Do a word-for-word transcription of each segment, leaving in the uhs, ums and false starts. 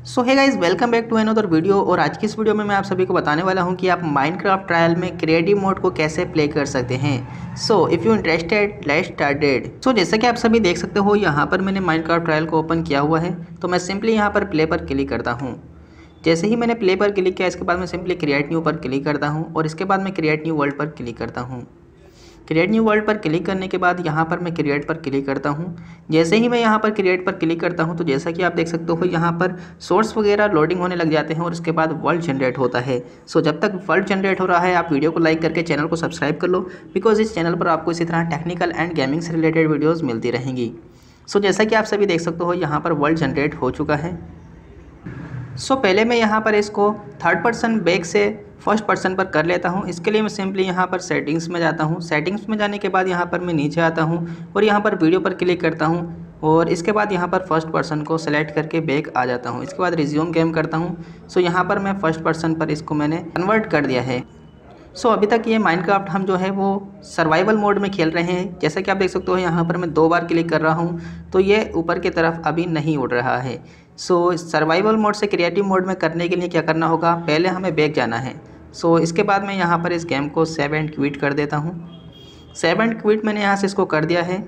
So hey guys, welcome back to another video. और आज की इस वीडियो में मैं आप सभी को बताने वाला हूं कि आप माइनक्राफ्ट ट्रायल में क्रिएटिव मोड को कैसे प्ले कर सकते हैं। So if you interested let's started. So जैसा कि आप सभी देख सकते हो, यहां पर मैंने माइनक्राफ्ट ट्रायल को ओपन किया हुआ है। तो मैं सिंपली यहां पर प्ले पर क्लिक करता हूँ। जैसे ही मैंने प्ले पर क्लिक किया, इसके बाद मैं सिंपली क्रिएट न्यू पर क्लिक करता हूँ और इसके बाद मैं क्रिएट न्यू वर्ल्ड पर क्लिक करता हूँ। क्रिएट न्यू वर्ल्ड पर क्लिक करने के बाद यहाँ पर मैं क्रिएट पर क्लिक करता हूँ। जैसे ही मैं यहाँ पर क्रिएट पर क्लिक करता हूँ तो जैसा कि आप देख सकते हो, यहाँ पर सोर्स वगैरह लोडिंग होने लग जाते हैं और उसके बाद वर्ल्ड जनरेट होता है। सो जब तक वर्ल्ड जनरेट हो रहा है, आप वीडियो को लाइक करके चैनल को सब्सक्राइब कर लो, बिकॉज इस चैनल पर आपको इसी तरह टेक्निकल एंड गेमिंग से रिलेटेड वीडियोज़ मिलती रहेंगी। सो जैसा कि आप सभी देख सकते हो, यहाँ पर वर्ल्ड जनरेट हो चुका है। सो so, पहले मैं यहाँ पर इसको थर्ड पर्सन बैक से फर्स्ट पर्सन पर कर लेता हूँ। इसके लिए मैं सिंपली यहाँ पर सेटिंग्स में जाता हूँ। सेटिंग्स में जाने के बाद यहाँ पर मैं नीचे आता हूँ और यहाँ पर वीडियो पर क्लिक करता हूँ और इसके बाद यहाँ पर फर्स्ट पर्सन को सेलेक्ट करके बैक आ जाता हूँ। इसके बाद रिज्यूम गेम करता हूँ। सो so, यहाँ पर मैं फर्स्ट पर्सन पर इसको मैंने कन्वर्ट कर दिया है। सो so, अभी तक ये माइनक्राफ्ट हम जो है वो सर्वाइवल मोड में खेल रहे हैं। जैसा कि आप देख सकते हो, यहाँ पर मैं दो बार क्लिक कर रहा हूँ तो ये ऊपर की तरफ अभी नहीं उड़ रहा है। सो सर्वाइवल मोड से क्रिएटिव मोड में करने के लिए क्या करना होगा, पहले हमें बैक जाना है। सो so, इसके बाद मैं यहाँ पर इस गेम को सेव एंड क्विट कर देता हूँ। सेव एंड क्विट मैंने यहाँ से इसको कर दिया है।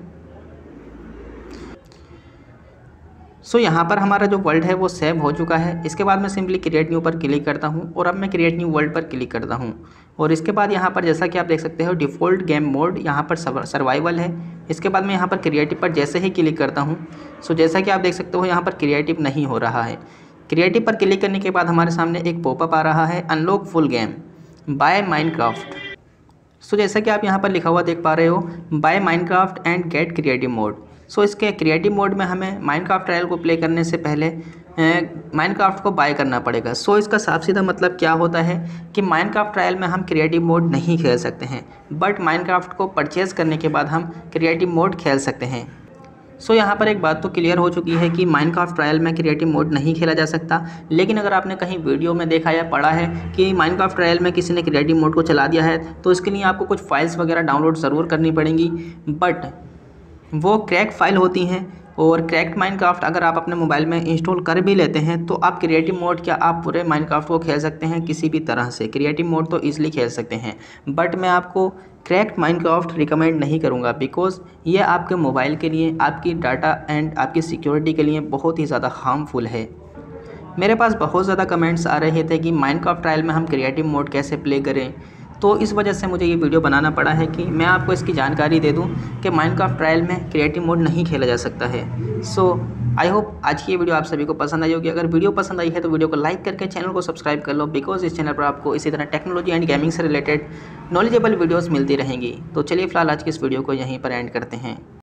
सो so, यहाँ पर हमारा जो वर्ल्ड है वो सेव हो चुका है। इसके बाद मैं सिंपली क्रिएट न्यू पर क्लिक करता हूँ और अब मैं क्रिएट न्यू वर्ल्ड पर क्लिक करता हूँ। और इसके बाद यहाँ पर जैसा कि आप देख सकते हो, डिफ़ॉल्ट गेम मोड यहाँ पर सर्वाइवल है। इसके बाद मैं यहाँ पर क्रिएटिव पर जैसे ही क्लिक करता हूँ, सो जैसा कि आप देख सकते हो, यहाँ पर क्रिएटिव नहीं हो रहा है। क्रिएटिव पर क्लिक करने के बाद हमारे सामने एक पॉपअप आ रहा है, unlock full game buy Minecraft. So जैसा कि आप यहाँ पर लिखा हुआ देख पा रहे हो, buy Minecraft and get creative mode. So इसके क्रिएटिव मोड में हमें माइनक्राफ्ट ट्रायल को प्ले करने से पहले माइनक्राफ्ट को बाय करना पड़ेगा। सो इसका साफ सीधा मतलब क्या होता है कि माइनक्राफ्ट ट्रायल में हम क्रिएटिव मोड नहीं खेल सकते हैं, बट माइनक्राफ्ट को परचेज़ करने के बाद हम क्रिएटिव मोड खेल सकते हैं। सो so, यहाँ पर एक बात तो क्लियर हो चुकी है कि माइनक्राफ्ट ट्रायल में क्रिएटिव मोड नहीं खेला जा सकता। लेकिन अगर आपने कहीं वीडियो में देखा या पढ़ा है कि माइनक्राफ्ट ट्रायल में किसी ने क्रिएटिव मोड को चला दिया है, तो इसके लिए आपको कुछ फाइल्स वगैरह डाउनलोड ज़रूर करनी पड़ेंगी, बट वो क्रैक फाइल होती हैं। और क्रैक्ड माइनक्राफ्ट अगर आप अपने मोबाइल में इंस्टॉल कर भी लेते हैं तो आप क्रिएटिव मोड क्या आप पूरे माइनक्राफ्ट को खेल सकते हैं किसी भी तरह से। क्रिएटिव मोड तो ईजिली खेल सकते हैं, बट मैं आपको क्रैक्ड माइनक्राफ्ट रिकमेंड नहीं करूंगा, बिकॉज ये आपके मोबाइल के लिए, आपकी डाटा एंड आपकी सिक्योरिटी के लिए बहुत ही ज़्यादा हार्मफुल है। मेरे पास बहुत ज़्यादा कमेंट्स आ रहे थे कि माइनक्राफ्ट ट्रायल में हम क्रिएटिव मोड कैसे प्ले करें, तो इस वजह से मुझे ये वीडियो बनाना पड़ा है कि मैं आपको इसकी जानकारी दे दूं कि माइनक्राफ्ट ट्रायल में क्रिएटिव मोड नहीं खेला जा सकता है। सो आई होप आज की ये वीडियो आप सभी को पसंद आई होगी। अगर वीडियो पसंद आई है तो वीडियो को लाइक करके चैनल को सब्सक्राइब कर लो, बिकॉज इस चैनल पर आपको इसी तरह टेक्नोलॉजी एंड गेमिंग से रिलेटेड नॉलेजेबल वीडियोज़ मिलती रहेंगी। तो चलिए फिलहाल आज की इस वीडियो को यहीं पर एंड करते हैं।